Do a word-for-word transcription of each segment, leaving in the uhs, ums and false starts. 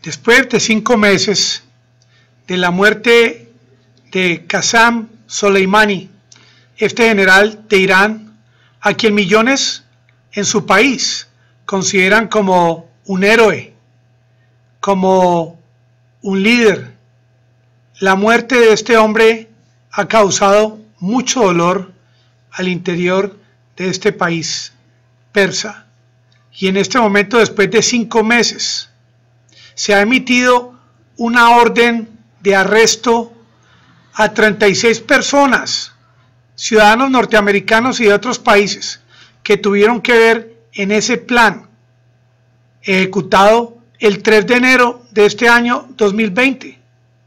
Después de cinco meses de la muerte de Qasem Soleimani, este general de Irán, a quien millones en su país consideran como un héroe, como un líder, la muerte de este hombre ha causado mucho dolor al interior de este país persa. Y en este momento, después de cinco meses, se ha emitido una orden de arresto a treinta y seis personas, ciudadanos norteamericanos y de otros países, que tuvieron que ver en ese plan ejecutado el tres de enero de este año dos mil veinte,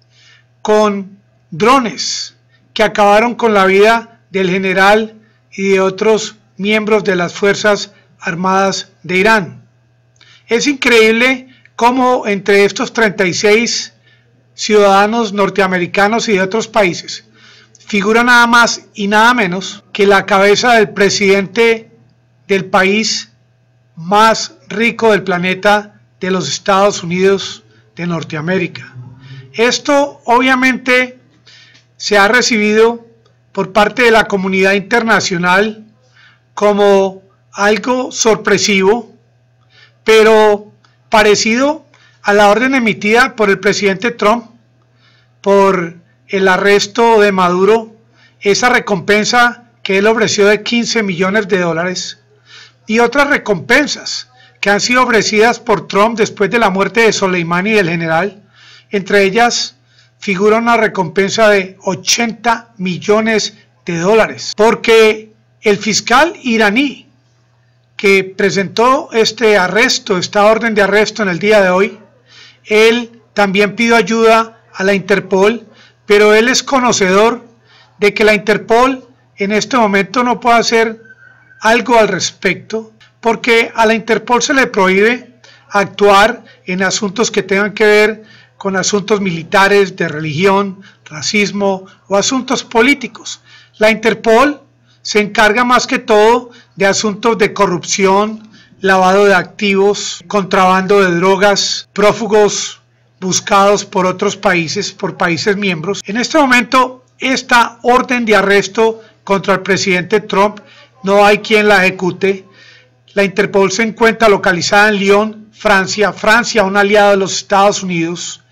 con drones que acabaron con la vida del general y de otros miembros de las Fuerzas Armadas de Irán. Es increíble cómo entre estos treinta y seis ciudadanos norteamericanos y de otros países figura nada más y nada menos que la cabeza del presidente del país más rico del planeta, de los Estados Unidos de Norteamérica. Esto obviamente se ha recibido por parte de la comunidad internacional como algo sorpresivo, pero parecido a la orden emitida por el presidente Trump por el arresto de Maduro, esa recompensa que él ofreció de quince millones de dólares y otras recompensas que han sido ofrecidas por Trump después de la muerte de Soleimani y del general. Entre ellas figura una recompensa de ochenta millones de dólares, porque el fiscal iraní que presentó este arresto, esta orden de arresto en el día de hoy, él también pidió ayuda a la Interpol, pero él es conocedor de que la Interpol en este momento no puede hacer algo al respecto, porque a la Interpol se le prohíbe actuar en asuntos que tengan que ver con asuntos militares, de religión, racismo o asuntos políticos. La Interpol se encarga más que todo de asuntos de corrupción, lavado de activos, contrabando de drogas, prófugos buscados por otros países, por países miembros. En este momento, esta orden de arresto contra el presidente Trump no hay quien la ejecute. La Interpol se encuentra localizada en Lyon, Francia, Francia, un aliado de los Estados Unidos.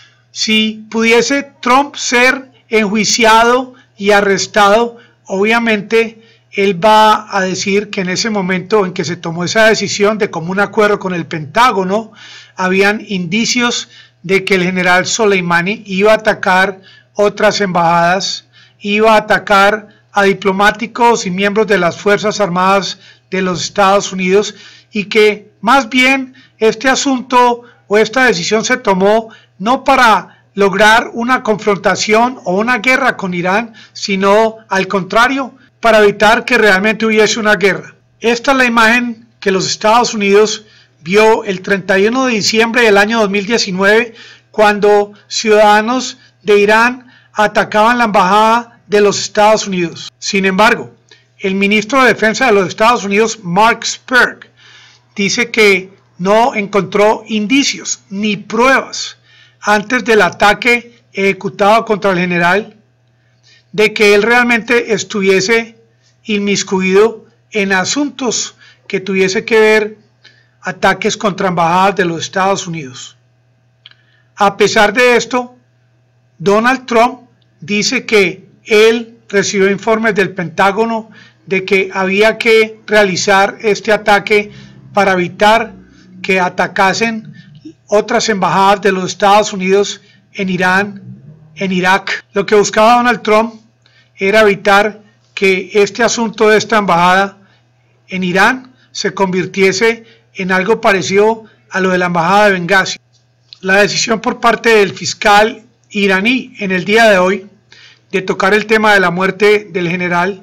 Si pudiese Trump ser enjuiciado y arrestado, obviamente él va a decir que en ese momento en que se tomó esa decisión de común acuerdo con el Pentágono, habían indicios de que el general Soleimani iba a atacar otras embajadas, iba a atacar a diplomáticos y miembros de las Fuerzas Armadas de los Estados Unidos, y que más bien este asunto o esta decisión se tomó no para lograr una confrontación o una guerra con Irán, sino al contrario, para evitar que realmente hubiese una guerra. Esta es la imagen que los Estados Unidos vio el treinta y uno de diciembre del año dos mil diecinueve, cuando ciudadanos de Irán atacaban la embajada de los Estados Unidos. Sin embargo, el ministro de Defensa de los Estados Unidos, Mark Esper, dice que no encontró indicios ni pruebas antes del ataque ejecutado contra el general de que él realmente estuviese inmiscuido en asuntos que tuviese que ver ataques contra embajadas de los Estados Unidos. A pesar de esto, Donald Trump dice que él recibió informes del Pentágono de que había que realizar este ataque para evitar que atacasen otras embajadas de los Estados Unidos en Irán, en Irak. Lo que buscaba Donald Trump era evitar que este asunto de esta embajada en Irán se convirtiese en algo parecido a lo de la embajada de Benghazi. La decisión por parte del fiscal iraní en el día de hoy de tocar el tema de la muerte del general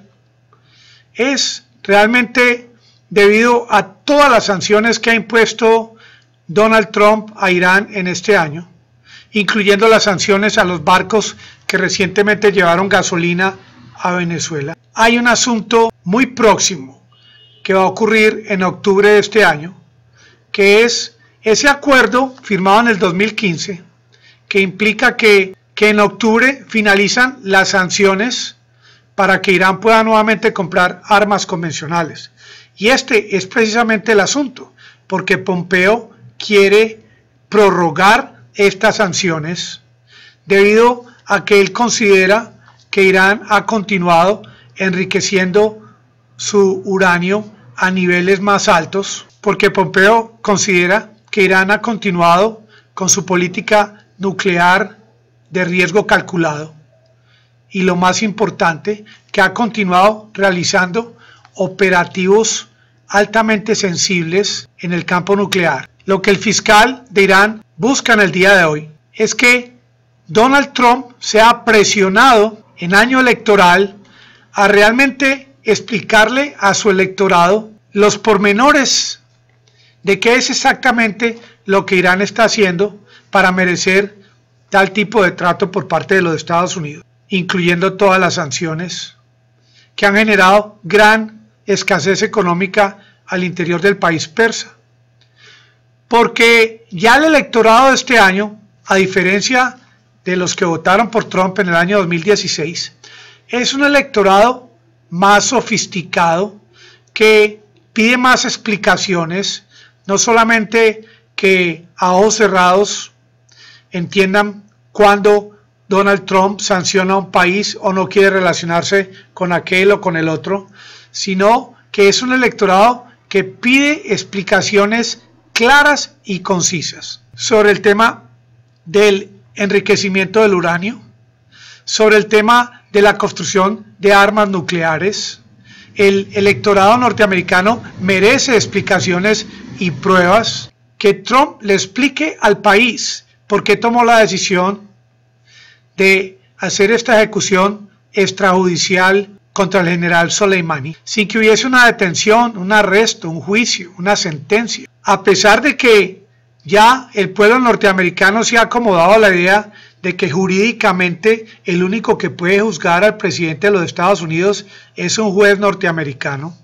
es realmente debido a todas las sanciones que ha impuesto Donald Trump a Irán en este año, incluyendo las sanciones a los barcos que recientemente llevaron gasolina a Venezuela. Hay un asunto muy próximo que va a ocurrir en octubre de este año, que es Ese acuerdo firmado en el dos mil quince, que implica que, que en octubre finalizan las sanciones para que Irán pueda nuevamente comprar armas convencionales. Y este es precisamente el asunto, porque Pompeo quiere prorrogar estas sanciones debido a que él considera que Irán ha continuado enriqueciendo su uranio a niveles más altos, porque Pompeo considera que Irán ha continuado con su política nuclear de riesgo calculado y, lo más importante, que ha continuado realizando operativos altamente sensibles en el campo nuclear. Lo que el fiscal de Irán busca en el día de hoy es que Donald Trump sea presionado en año electoral a realmente explicarle a su electorado los pormenores de qué es exactamente lo que Irán está haciendo para merecer tal tipo de trato por parte de los Estados Unidos, incluyendo todas las sanciones que han generado gran escasez económica al interior del país persa. Porque ya el electorado de este año, a diferencia de los que votaron por Trump en el año dos mil dieciséis, es un electorado más sofisticado que pide más explicaciones, no solamente que a ojos cerrados entiendan cuándo Donald Trump sanciona a un país o no quiere relacionarse con aquel o con el otro, sino que es un electorado que pide explicaciones claras y concisas sobre el tema del enriquecimiento del uranio, sobre el tema de la construcción de armas nucleares. El electorado norteamericano merece explicaciones y pruebas, que Trump le explique al país por qué tomó la decisión de hacer esta ejecución extrajudicial contra el general Soleimani, sin que hubiese una detención, un arresto, un juicio, una sentencia. A pesar de que ya el pueblo norteamericano se ha acomodado a la idea de que jurídicamente el único que puede juzgar al presidente de los Estados Unidos es un juez norteamericano,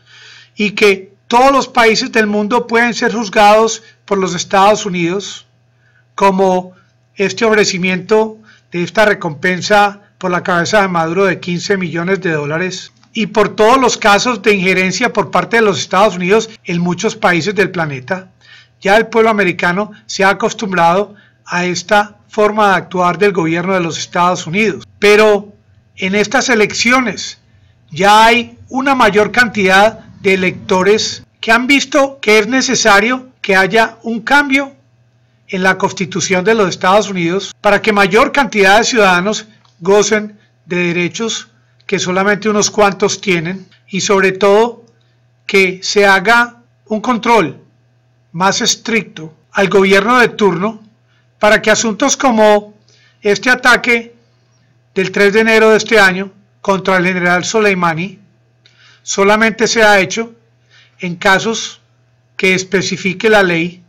y que todos los países del mundo pueden ser juzgados por los Estados Unidos, como este ofrecimiento de esta recompensa por la cabeza de Maduro de quince millones de dólares, y por todos los casos de injerencia por parte de los Estados Unidos en muchos países del planeta. Ya el pueblo americano se ha acostumbrado a esta forma de actuar del gobierno de los Estados Unidos. Pero en estas elecciones ya hay una mayor cantidad de electores que han visto que es necesario que haya un cambio en la Constitución de los Estados Unidos para que mayor cantidad de ciudadanos gocen de derechos que solamente unos cuantos tienen, y sobre todo que se haga un control más estricto al gobierno de turno para que asuntos como este ataque del tres de enero de este año contra el general Soleimani solamente sea hecho en casos que especifique la ley,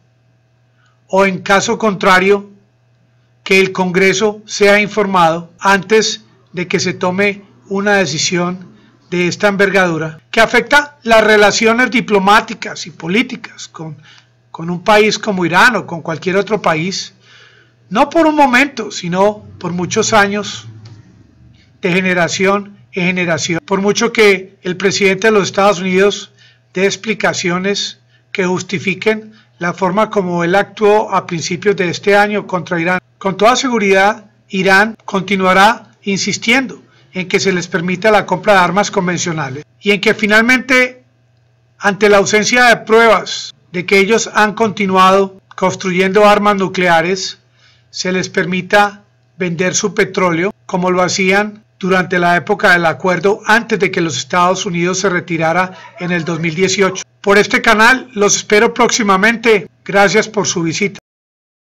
o en caso contrario que el Congreso sea informado antes de que se tome una decisión de esta envergadura que afecta las relaciones diplomáticas y políticas con, con un país como Irán o con cualquier otro país, no por un momento, sino por muchos años, de generación en generación. Por mucho que el presidente de los Estados Unidos dé explicaciones que justifiquen la forma como él actuó a principios de este año contra Irán, con toda seguridad Irán continuará insistiendo en que se les permita la compra de armas convencionales, y en que finalmente, ante la ausencia de pruebas de que ellos han continuado construyendo armas nucleares, se les permita vender su petróleo como lo hacían durante la época del acuerdo antes de que los Estados Unidos se retirara en el dos mil dieciocho. Por este canal los espero próximamente. Gracias por su visita.